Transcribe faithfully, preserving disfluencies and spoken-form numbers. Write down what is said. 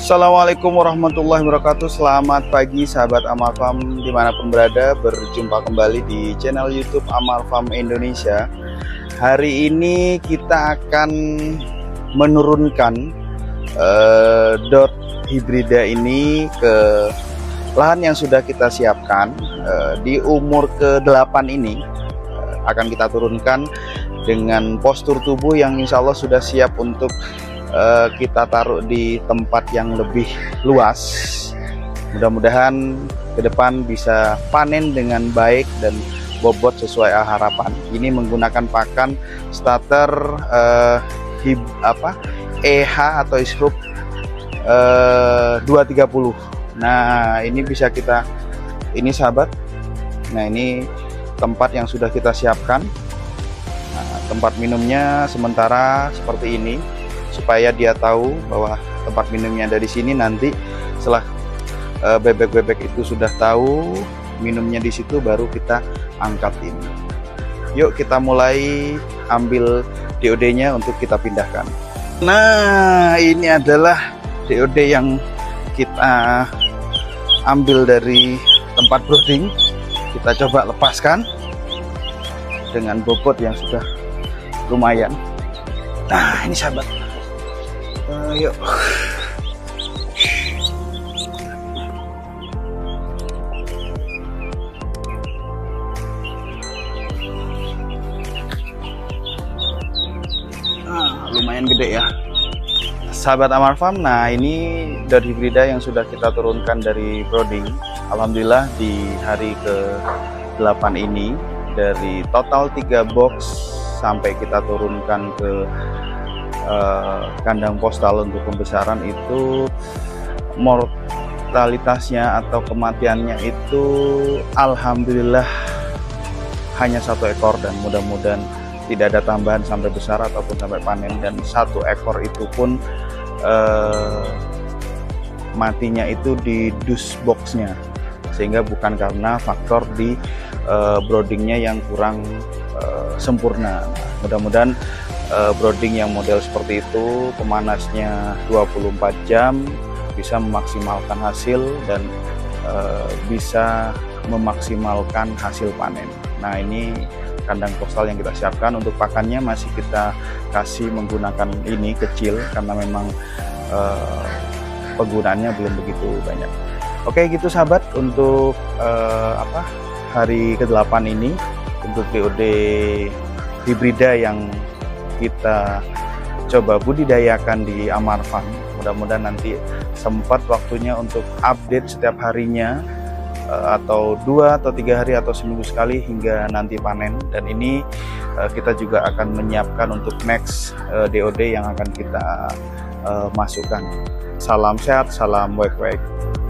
Assalamualaikum warahmatullahi wabarakatuh. Selamat pagi sahabat Amal Farm dimanapun berada. Berjumpa kembali di channel YouTube Amal Farm Indonesia. Hari ini kita akan menurunkan uh, dot hibrida ini ke lahan yang sudah kita siapkan. Uh, di umur ke delapan ini uh, akan kita turunkan dengan postur tubuh yang insya Allah sudah siap untuk Uh, kita taruh di tempat yang lebih luas. Mudah-mudahan ke depan bisa panen dengan baik dan bobot sesuai harapan. Ini menggunakan pakan starter uh, hib, apa E H atau Isrup uh, dua tiga nol. Nah ini bisa kita, ini sahabat, nah ini tempat yang sudah kita siapkan. Nah, tempat minumnya sementara seperti ini, supaya dia tahu bahwa tempat minumnya ada di sini. Nanti setelah bebek-bebek uh, itu sudah tahu minumnya di situ, baru kita angkat ini. Yuk kita mulai ambil D O D-nya untuk kita pindahkan. Nah ini adalah D O D yang kita ambil dari tempat brooding. Kita coba lepaskan dengan bobot yang sudah lumayan. Nah ini sahabat, Uh, yuk. Nah, lumayan gede ya sahabat Amal Farm. Nah ini dot hibrida yang sudah kita turunkan dari brooding. Alhamdulillah di hari ke delapan ini, dari total tiga box sampai kita turunkan ke Uh, kandang postal untuk pembesaran itu, mortalitasnya atau kematiannya itu alhamdulillah hanya satu ekor, dan mudah-mudahan tidak ada tambahan sampai besar ataupun sampai panen. Dan satu ekor itu pun uh, matinya itu di dus boxnya, sehingga bukan karena faktor di uh, broodingnya yang kurang uh, sempurna. Nah, mudah-mudahan Uh, brooding yang model seperti itu, pemanasnya dua puluh empat jam, bisa memaksimalkan hasil dan uh, bisa memaksimalkan hasil panen. Nah ini kandang postal yang kita siapkan. Untuk pakannya masih kita kasih menggunakan ini kecil, karena memang uh, penggunaannya belum begitu banyak. Oke gitu sahabat, untuk uh, apa hari ke delapan ini, untuk D O D hibrida yang kita coba budidayakan di Amal Farm. Mudah-mudahan nanti sempat waktunya untuk update setiap harinya, atau dua atau tiga hari atau seminggu sekali hingga nanti panen. Dan ini kita juga akan menyiapkan untuk next D O D yang akan kita masukkan. Salam sehat, salam wek-wek.